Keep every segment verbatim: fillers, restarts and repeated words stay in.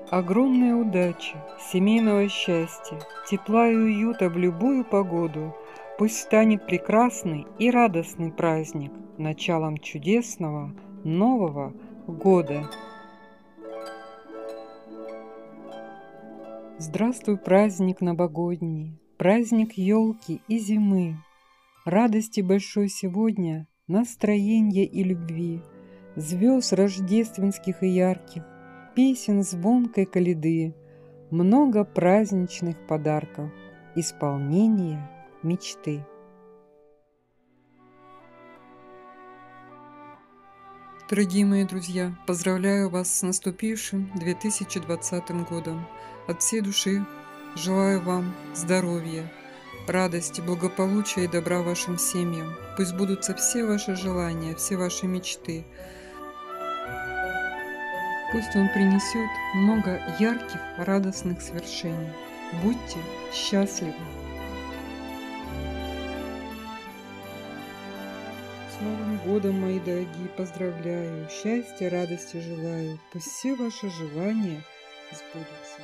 Огромной удачи, семейного счастья, тепла и уюта в любую погоду. Пусть станет прекрасный и радостный праздник началом чудесного Нового года. Здравствуй, праздник новогодний, праздник елки и зимы. Радости большой сегодня, настроения и любви, звезд рождественских и ярких, песен звонкой коляды, много праздничных подарков, исполнения мечты. Дорогие мои друзья, поздравляю вас с наступившим две тысячи двадцатым годом. От всей души желаю вам здоровья, радости, благополучия и добра вашим семьям. Пусть сбудутся все ваши желания, все ваши мечты. Пусть он принесет много ярких, радостных свершений. Будьте счастливы! С Новым годом, мои дорогие, поздравляю! Счастья, радости желаю! Пусть все ваши желания сбудутся!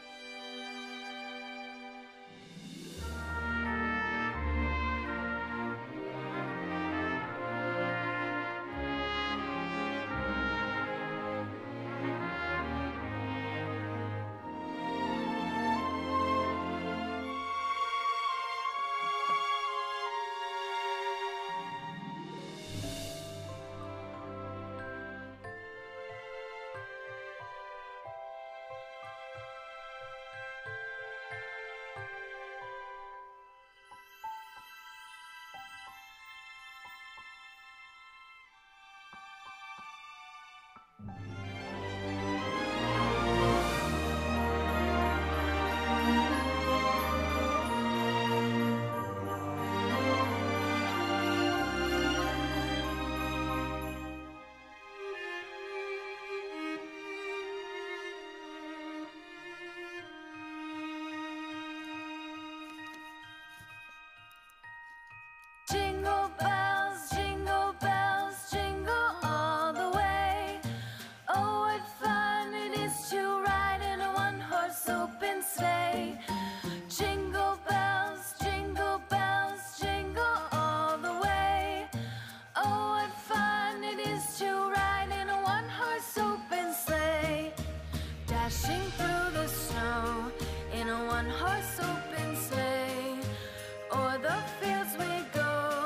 Jingle bells, jingle bells, jingle all the way. Oh, what fun it is to ride in a one-horse open sleigh. Jingle bells, jingle bells, jingle all the way. Oh, what fun it is to ride in a one-horse open sleigh. Dashing through the snow in a one-horse open sleigh. O'er the fields we go,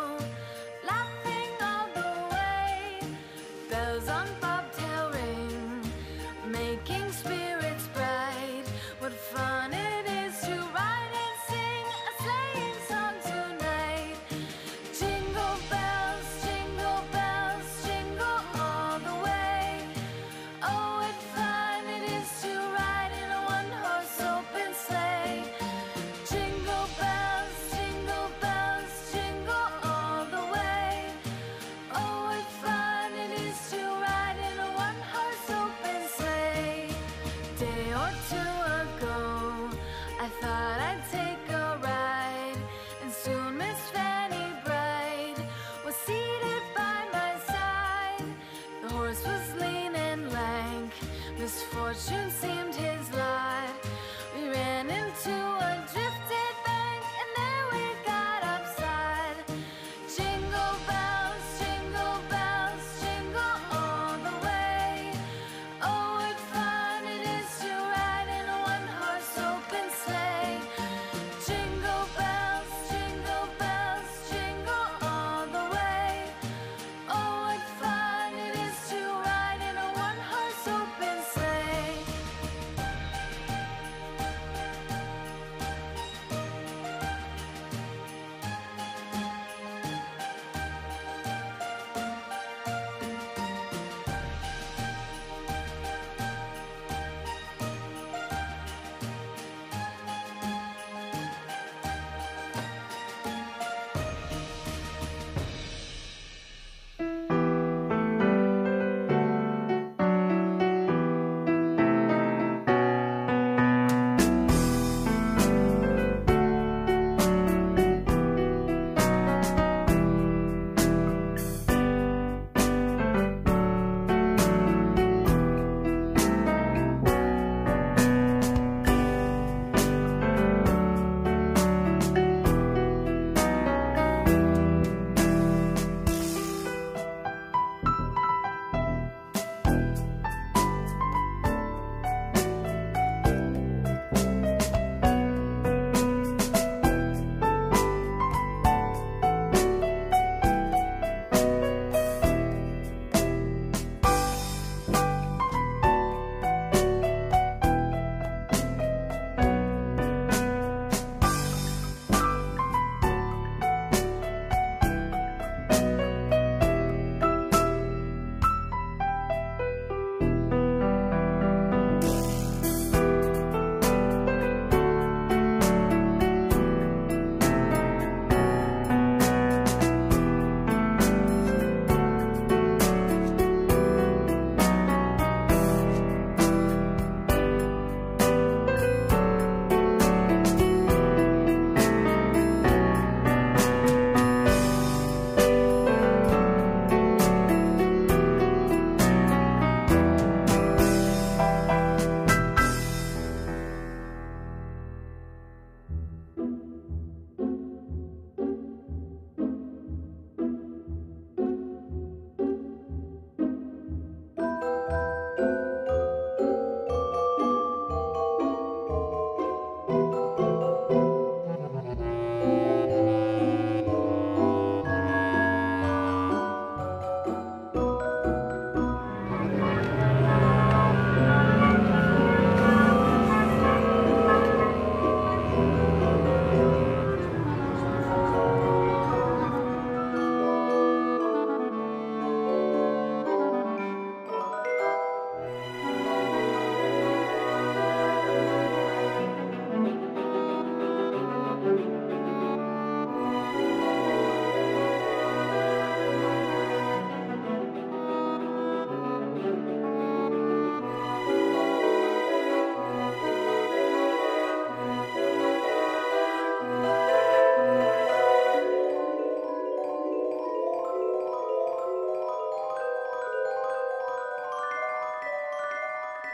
making spirits bright. What fun it is to ride and sing a sleighing song tonight. Jingle bells, jingle bells, jingle all the way. Oh, what fun it is to ride in a one-horse open sleigh. Jingle bells, jingle bells, jingle all the way. Oh, what fun it is to ride in a one-horse open sleigh. Day or two ago, I thought I'd take a ride, and soon Miss Fanny Bright was seated by my side. The horse was lean and lank, misfortune seemed his lot. We ran into a drifted bank, and there we got upside. Jingle bells, jingle bells, jingle all the way. Oh, what fun it is to ride in a one-horse open sleigh. Jingle bells, jingle bells, jingle all the way. Oh, what fun it is to ride in a one-horse open sleigh.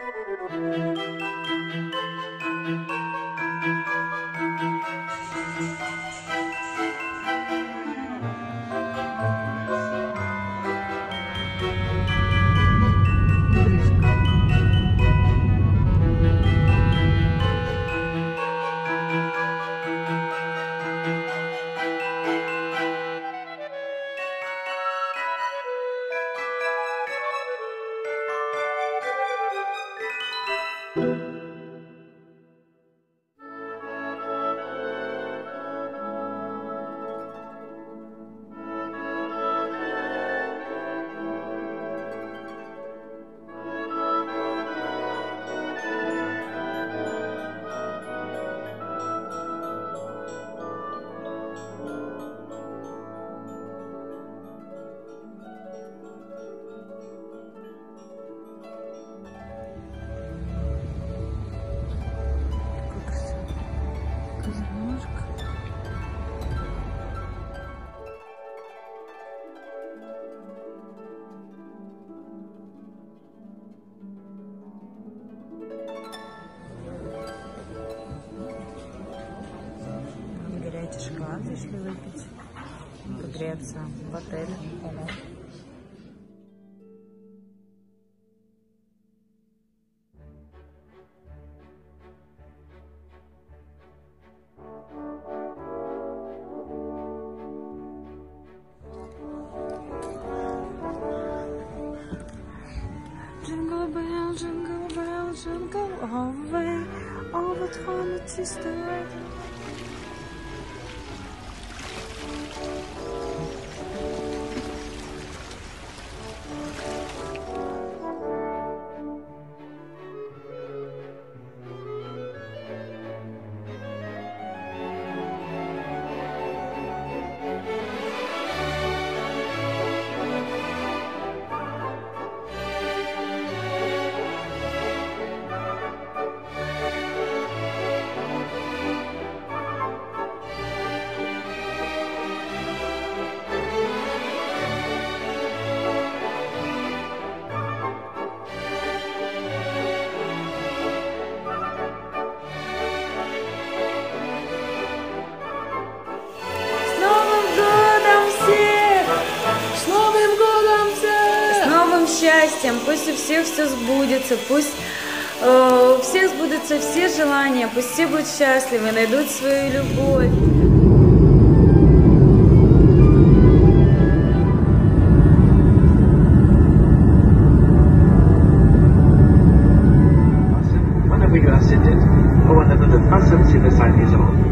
Горячий шоколад, если выпить, погреться в отеле. Jingle bell, jingle bell, jingle all the way. All but one that is the way. Счастьем, пусть у всех все сбудется, пусть э, у всех сбудутся все желания, пусть все будут счастливы, найдут свою любовь. Whenever you are seated, or whenever the person seated beside you is on.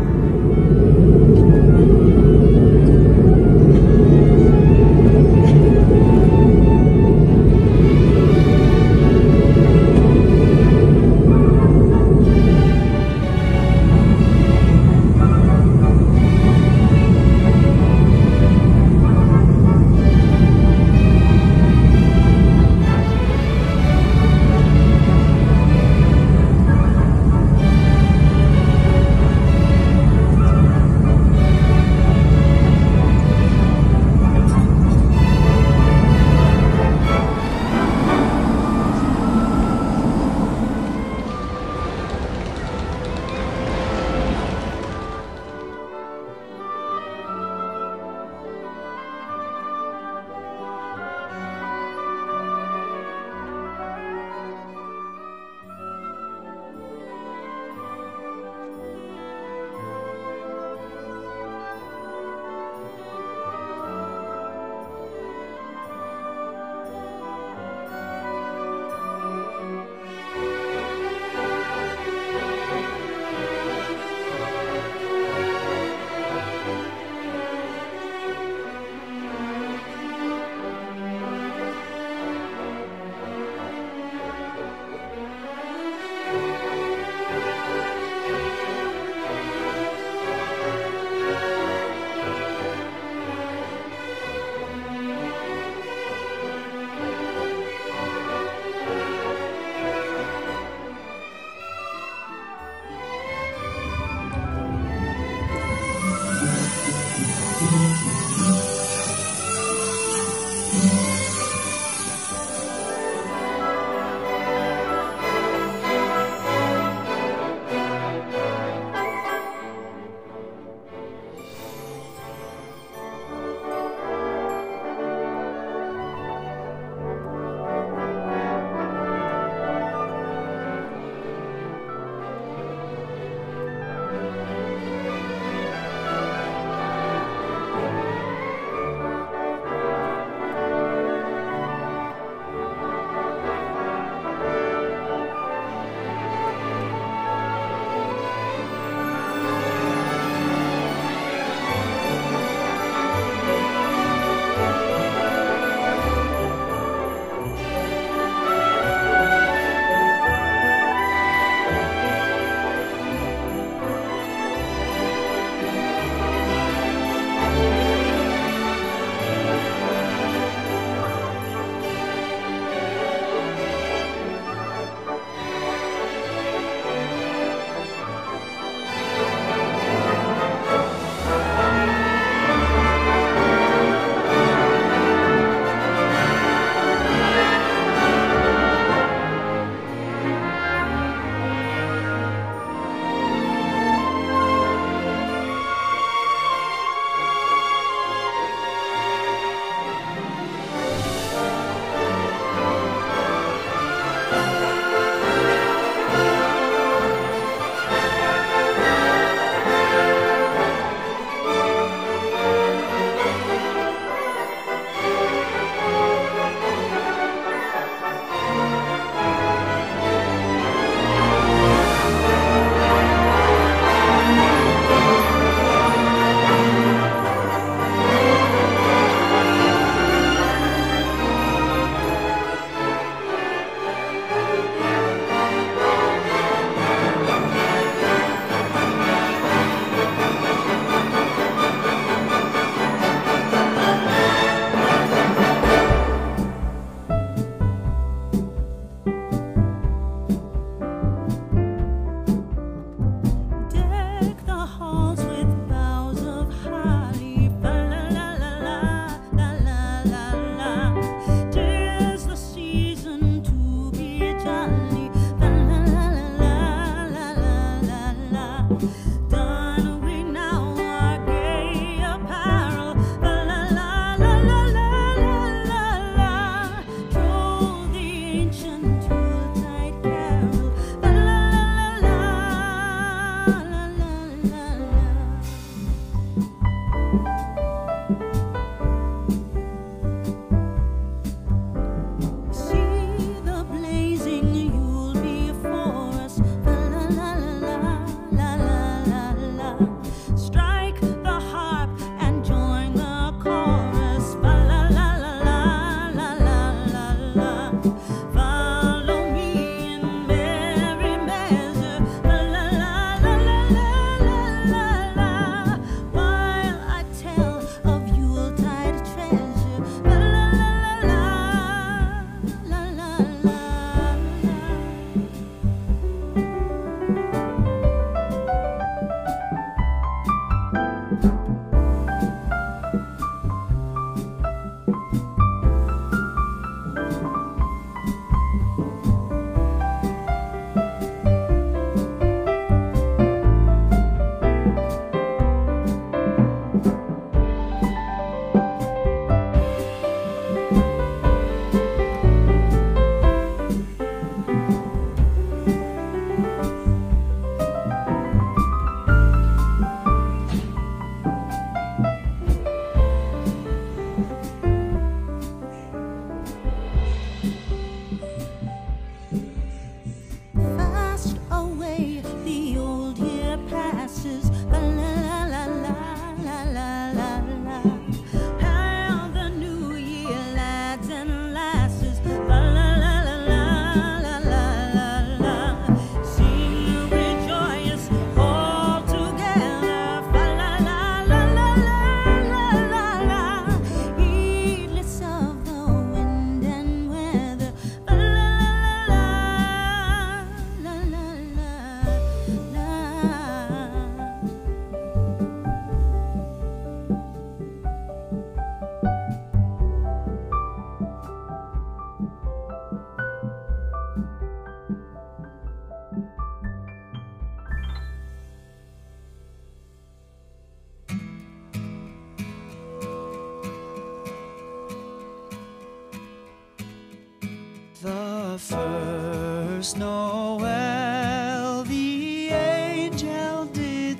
The first Noel, the angel did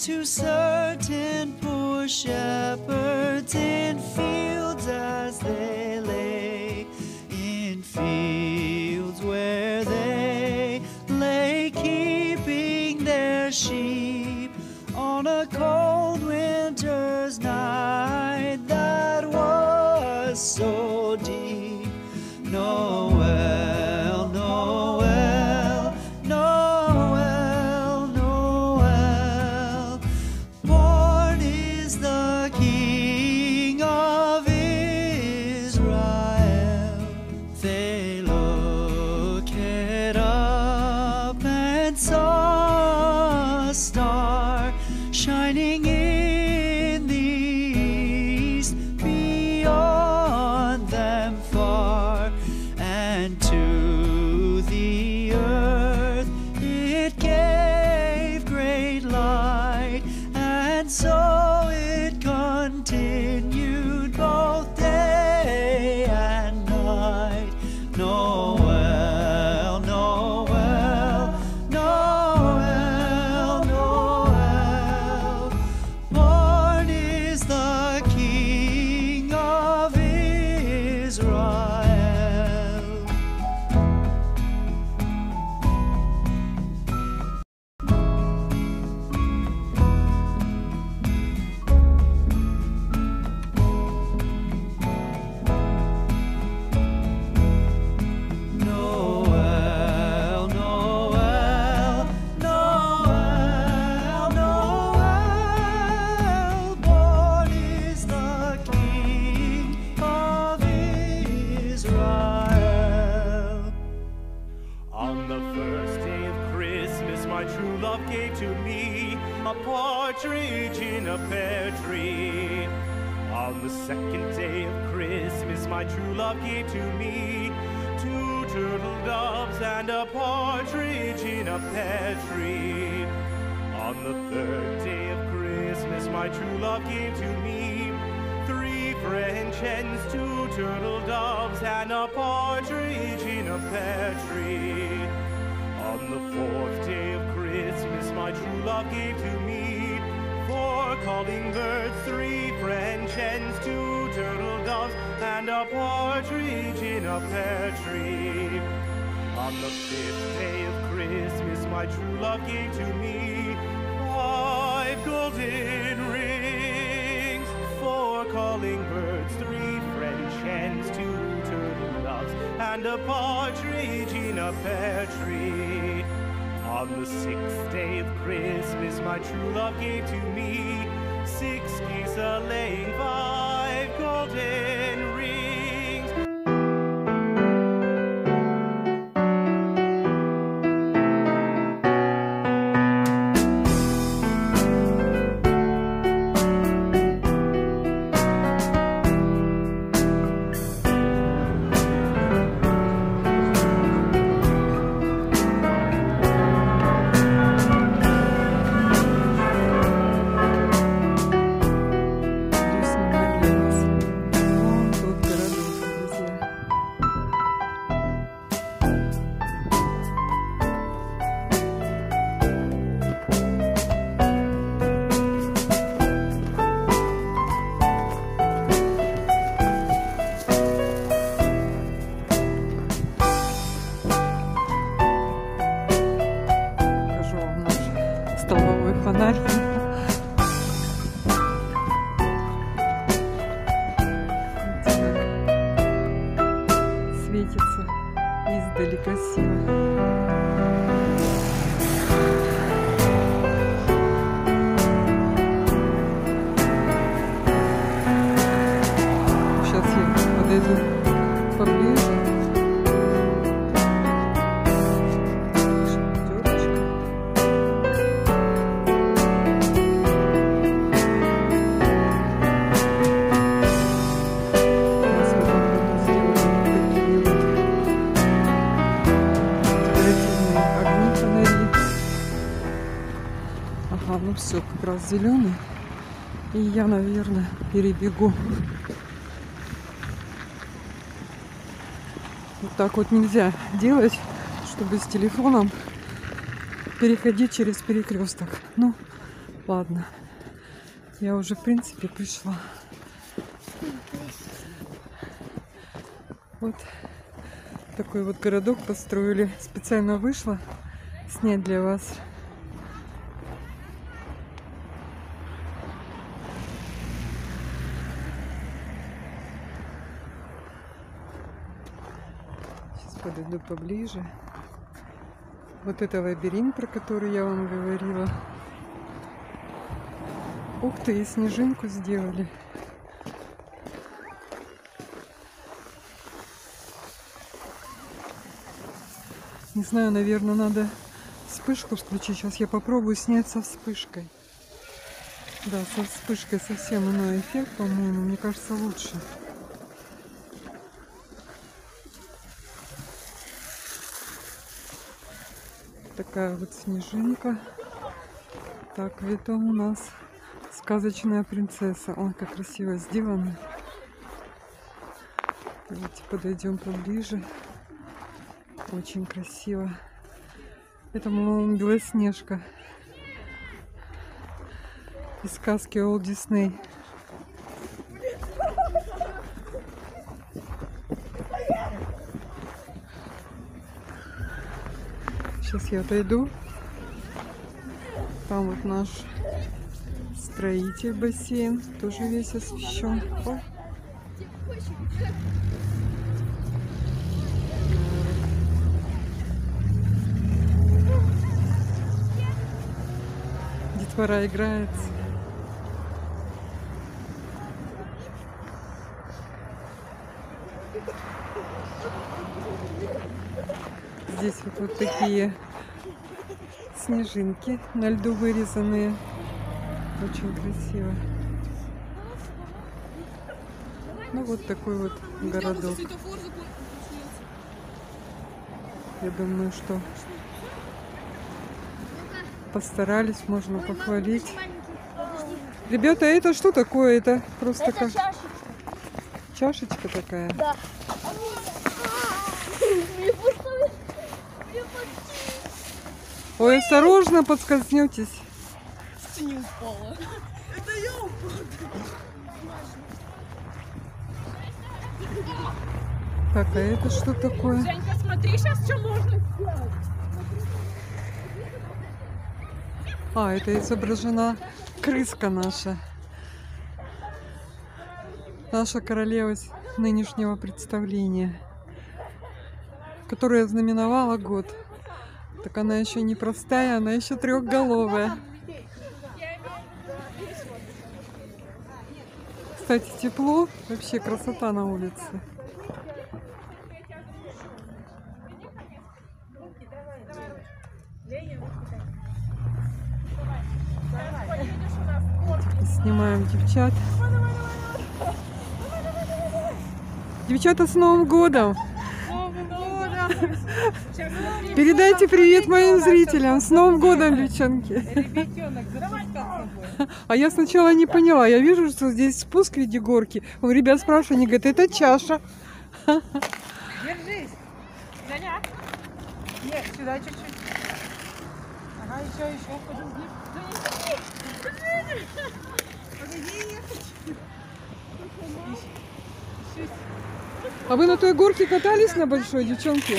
to certain poor shepherds in fields as they lay, in fields where they lay keeping their sheep on a cold winter's night that was so deep. Noel, Noel, Noel, Noel, born is the King of Israel. They looked up and saw a star shining in the east beyond them far, and to the earth it gave great light, and so it continued both day and night. Noel, Noel, Noel, Noel, born is the King of Israel. Noel, Noel, Noel, Noel, born is the King of Israel. On the first day of Christmas, my true love gave to me a partridge in a pear tree. On the second day of Christmas, my true love gave to me two turtle doves and a partridge in a pear tree. On the third day of Christmas, my true love gave to me three French hens, two turtle doves, and a partridge in a pear tree. On the fourth day of Christmas, my true love gave to me four calling birds, three French hens, two turtle doves, and a partridge in a pear tree. On the fifth day of Christmas, my true love gave to me five golden rings, four calling birds, three French hens, two turtle doves, and a partridge in a pear tree. On the sixth day of Christmas, my true love gave to me six geese a laying, five golden rings. Столбовой фонарь. Светится издали красиво. Сейчас я подойду поближе. Ага, ну все, как раз зеленый. И я, наверное, перебегу. Вот так вот нельзя делать, чтобы с телефоном переходить через перекресток. Ну, Ладно, я уже в принципе пришла. Вот такой вот городок построили. Специально вышла снять для вас. Сейчас подойду поближе. Вот это лабиринт, про который я вам говорила. Ух ты, и снежинку сделали. Не знаю, наверное, надо вспышку включить. Сейчас я попробую снять со вспышкой. Да, со вспышкой совсем иной эффект, по-моему. Мне кажется, лучше. Такая вот снежинка. Так, это у нас сказочная принцесса. Ой, как красиво сделано. Давайте подойдем поближе. Очень красиво. Это, по-моему, Белоснежка из сказки Уолт Дисней. Сейчас я отойду. Там вот наш строитель бассейн. Тоже весь освещен. Ой. Детвора играется. Здесь вот, вот такие снежинки на льду вырезанные. Очень красиво. Ну вот такой вот городок. Я думаю, что постарались, можно похвалить. Ребята, это что такое? Это просто Это как чашечка. чашечка такая. Да. Ой, осторожно, подскользнетесь. Не упала. Это я упала. Так, а это что такое? Женька, смотри, сейчас что можно сделать. А, это изображена крыска наша. Наша королева с нынешнего представления, которая знаменовала год. Так она еще не простая, она еще трехголовая. Кстати, тепло, вообще красота на улице. Снимаем девчат. Девчата, с Новым годом! Передайте привет моим зрителям. С Новым годом, девчонки! А я сначала не поняла. Я вижу, что здесь спуск в виде горки. У ребят спрашивают, они говорят, это чаша. Держись. Женя. Нет, сюда чуть-чуть. Ага, еще, еще. Подожди. Погоди. А вы на той горке катались на большой, девчонки?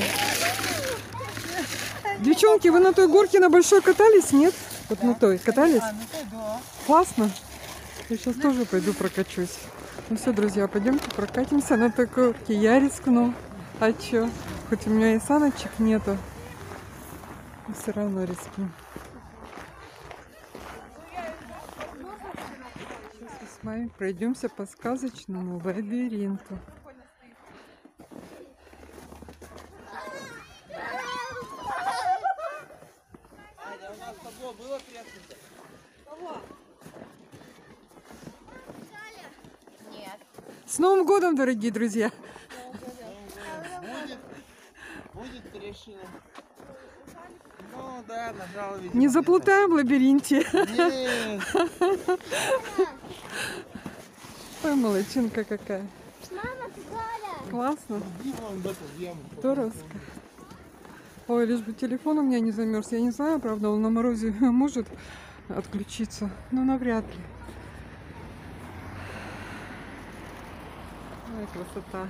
Девчонки, вы на той горке на большой катались, нет? Вот на той катались? А, ну ты да. Классно. Я сейчас тоже пойду прокачусь. Ну все, друзья, пойдемте прокатимся на той горке. Я рискну. А чё? Хоть у меня и саночек нету, но все равно рискну. Сейчас мы с вами пройдемся по сказочному лабиринту. С Новым годом, дорогие друзья! Будет, будет трещина. Ну да, нажала, видимо. Не заплутаем в лабиринте. Нет. Ой, молодчинка какая. Мама, Галя. Классно. Вон в эту яму. Здоровско. Ой, лишь бы телефон у меня не замерз. Я не знаю, правда, он на морозе может отключиться. Ну, навряд ли. Ой, красота.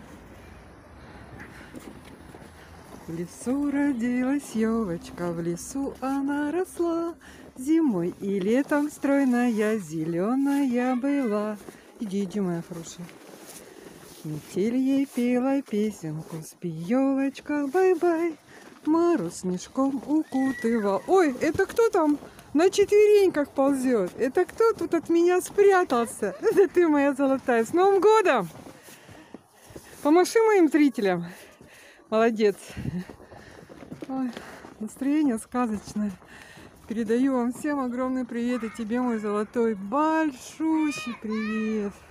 В лесу родилась елочка, в лесу она росла. Зимой и летом стройная, зеленая была. Иди, иди, моя хорошая. Метель ей пела песенку, спи, елочка, бай-бай. Мороз снежком укутывал. Ой, это кто там на четвереньках ползет? Это кто тут от меня спрятался? Это ты, моя золотая. С Новым годом! Помаши моим зрителям. Молодец. Ой, настроение сказочное. Передаю вам всем огромный привет. И тебе, мой золотой, большущий привет.